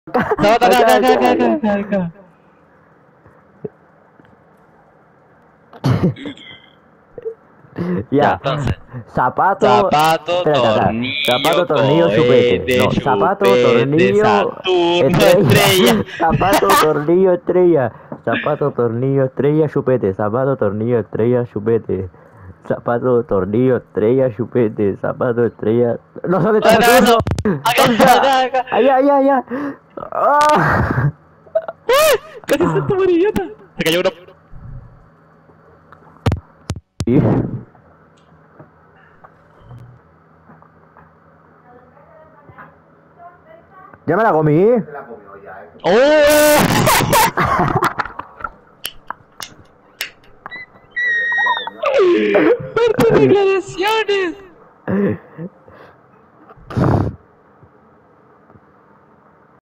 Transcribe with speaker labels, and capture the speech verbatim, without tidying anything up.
Speaker 1: No, acá, acá, acá, acá, acá, acá. Ya,
Speaker 2: Ya.
Speaker 1: entonces.
Speaker 2: Zapato.
Speaker 1: Zapato,
Speaker 2: Espérate, acá. Zapato,
Speaker 1: tornillo,
Speaker 2: tornillo, chupete.
Speaker 1: cohete,
Speaker 2: No, zapato,
Speaker 1: chupete,
Speaker 2: tornillo,
Speaker 1: Saturno, estrella.
Speaker 2: estrella. Zapato, tornillo, estrella. Zapato, tornillo, estrella, chupete. Zapato, tornillo, estrella, chupete. Zapato, tornillo, estrella, chupete. Zapato, estrella. No, ¿dónde está
Speaker 1: Ah, no,
Speaker 2: Saturno?
Speaker 1: eso. Acá,
Speaker 2: ¿Dónde está?
Speaker 1: acá, acá.
Speaker 2: Allá, allá, allá. ¡Ah!
Speaker 1: Casi salto por idiota. Se cayó uno.
Speaker 2: Sí. Ya me la comí.
Speaker 1: ¡Oh! ¡Fuertes declaraciones!